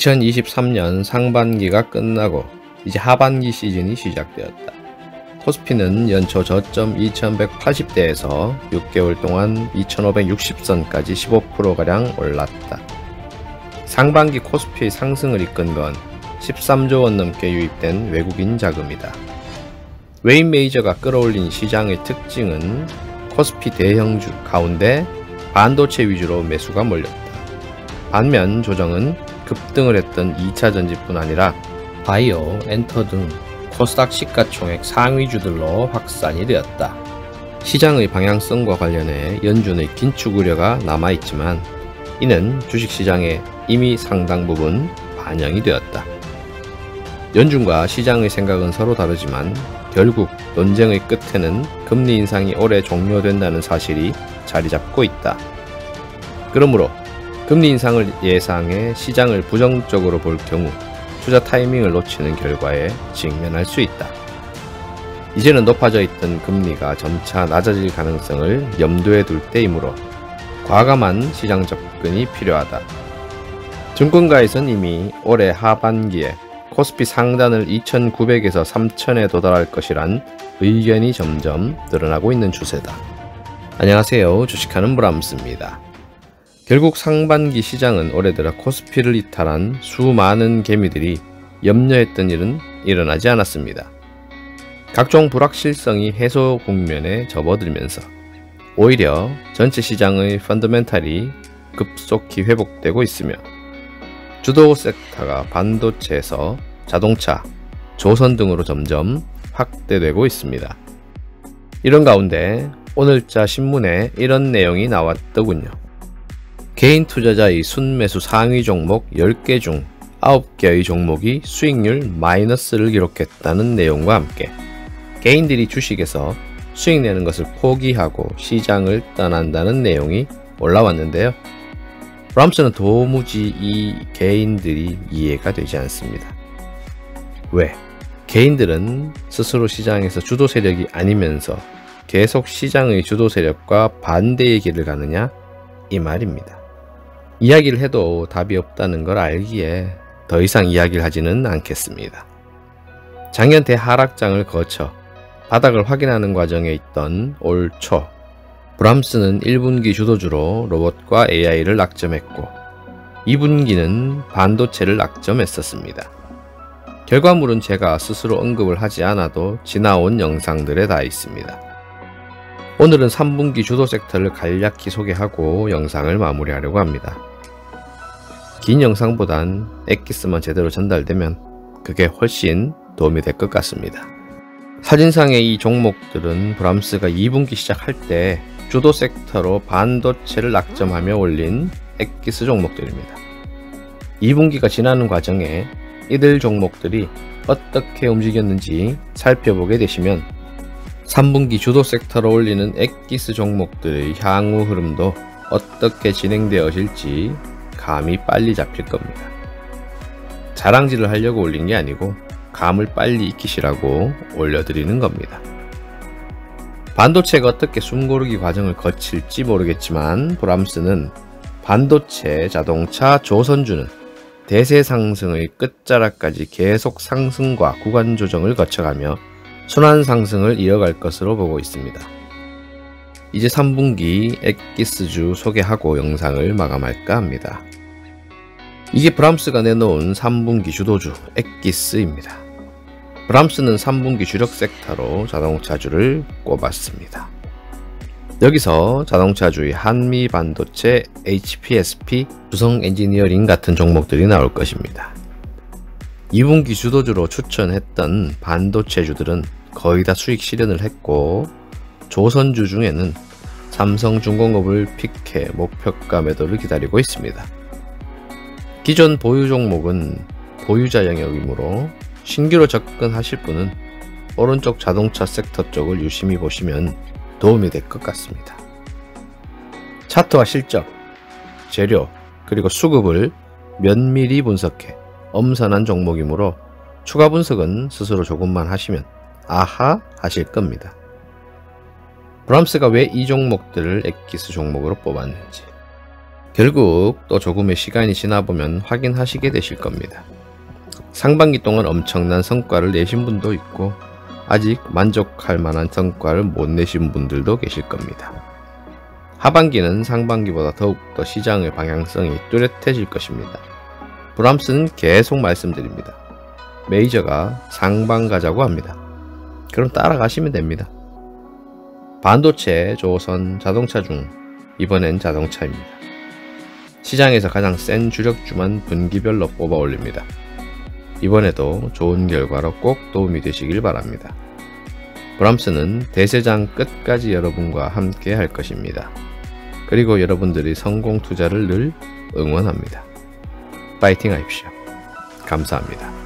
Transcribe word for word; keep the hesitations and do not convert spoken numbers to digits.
이천이십삼 년 상반기가 끝나고 이제 하반기 시즌이 시작되었다. 코스피는 연초 저점 이천백팔십 대에서 육 개월 동안 이천오백육십 선까지 십오 퍼센트가량 올랐다. 상반기 코스피의 상승을 이끈 건 십삼조 원 넘게 유입된 외국인 자금이다. 웨인 메이저가 끌어올린 시장의 특징은 코스피 대형주 가운데 반도체 위주로 매수가 몰렸다. 반면 조정은 급등을 했던 이차전지뿐 아니라 바이오, 엔터 등 코스닥 시가총액 상위주들로 확산이 되었다. 시장의 방향성과 관련해 연준의 긴축 우려가 남아있지만 이는 주식시장에 이미 상당 부분 반영이 되었다. 연준과 시장의 생각은 서로 다르지만 결국 논쟁의 끝에는 금리 인상이 올해 종료된다는 사실이 자리 잡고 있다. 그러므로 금리 인상을 예상해 시장을 부정적으로 볼 경우 투자 타이밍을 놓치는 결과에 직면할 수 있다. 이제는 높아져 있던 금리가 점차 낮아질 가능성을 염두에 둘 때이므로 과감한 시장 접근이 필요하다. 증권가에선 이미 올해 하반기에 코스피 상단을 이천구백에서 삼천에 도달할 것이란 의견이 점점 늘어나고 있는 추세다. 안녕하세요. 주식하는 브람스입니다. 결국 상반기 시장은 올해 들어 코스피를 이탈한 수많은 개미들이 염려했던 일은 일어나지 않았습니다. 각종 불확실성이 해소 국면에 접어들면서 오히려 전체 시장의 펀더멘탈이 급속히 회복되고 있으며 주도 섹터가 반도체에서 자동차, 조선 등으로 점점 확대되고 있습니다. 이런 가운데 오늘자 신문에 이런 내용이 나왔더군요. 개인 투자자의 순매수 상위 종목 열 개 중 아홉 개의 종목이 수익률 마이너스를 기록했다는 내용과 함께 개인들이 주식에서 수익 내는 것을 포기하고 시장을 떠난다는 내용이 올라왔는데요. 브람스는 도무지 이 개인들이 이해가 되지 않습니다. 왜? 개인들은 스스로 시장에서 주도 세력이 아니면서 계속 시장의 주도 세력과 반대의 길을 가느냐? 이 말입니다. 이야기를 해도 답이 없다는 걸 알기에 더 이상 이야기를 하지는 않겠습니다. 작년 대하락장을 거쳐 바닥을 확인하는 과정에 있던 올 초, 브람스는 일 분기 주도주로 로봇과 에이아이를 낙점했고 이 분기는 반도체를 낙점했었습니다. 결과물은 제가 스스로 언급을 하지 않아도 지나온 영상들에 다 있습니다. 오늘은 삼 분기 주도 섹터를 간략히 소개하고 영상을 마무리하려고 합니다. 긴 영상보단 엑기스만 제대로 전달되면 그게 훨씬 도움이 될 것 같습니다. 사진상의 이 종목들은 브람스가 이 분기 시작할 때 주도 섹터로 반도체를 낙점하며 올린 엑기스 종목들입니다. 이 분기가 지나는 과정에 이들 종목들이 어떻게 움직였는지 살펴보게 되시면 삼 분기 주도 섹터로 올리는 엑기스 종목들의 향후 흐름도 어떻게 진행되어질지 감이 빨리 잡힐 겁니다. 자랑질을 하려고 올린 게 아니고 감을 빨리 익히시라고 올려드리는 겁니다. 반도체가 어떻게 숨고르기 과정을 거칠지 모르겠지만 브람스는 반도체, 자동차, 조선주는 대세 상승의 끝자락까지 계속 상승과 구간 조정을 거쳐가며 순환 상승을 이어갈 것으로 보고 있습니다. 이제 삼 분기 엑기스주 소개하고 영상을 마감할까 합니다. 이게 브람스가 내놓은 삼 분기 주도주 엑기스입니다. 브람스는 삼 분기 주력 섹터로 자동차주를 꼽았습니다. 여기서 자동차주의 한미 반도체, 에이치피에스피, 두성 엔지니어링 같은 종목들이 나올 것입니다. 이 분기 주도주로 추천했던 반도체주들은 거의 다 수익 실현을 했고 조선주 중에는 삼성중공업을 픽해 목표가 매도를 기다리고 있습니다. 기존 보유 종목은 보유자 영역이므로 신규로 접근하실 분은 오른쪽 자동차 섹터 쪽을 유심히 보시면 도움이 될 것 같습니다. 차트와 실적, 재료, 그리고 수급을 면밀히 분석해 엄선한 종목이므로 추가 분석은 스스로 조금만 하시면 아하 하실 겁니다. 브람스가 왜 이 종목들을 엑기스 종목으로 뽑았는지, 결국 또 조금의 시간이 지나보면 확인하시게 되실 겁니다. 상반기 동안 엄청난 성과를 내신 분도 있고 아직 만족할 만한 성과를 못 내신 분들도 계실 겁니다. 하반기는 상반기보다 더욱더 시장의 방향성이 뚜렷해질 것입니다. 브람스는 계속 말씀드립니다. 메이저가 상방 가자고 합니다. 그럼 따라가시면 됩니다. 반도체, 조선, 자동차 중 이번엔 자동차입니다. 시장에서 가장 센 주력주만 분기별로 뽑아 올립니다. 이번에도 좋은 결과로 꼭 도움이 되시길 바랍니다. 브람스는 대세장 끝까지 여러분과 함께 할 것입니다. 그리고 여러분들이 성공 투자를 늘 응원합니다. 파이팅 하십시오. 감사합니다.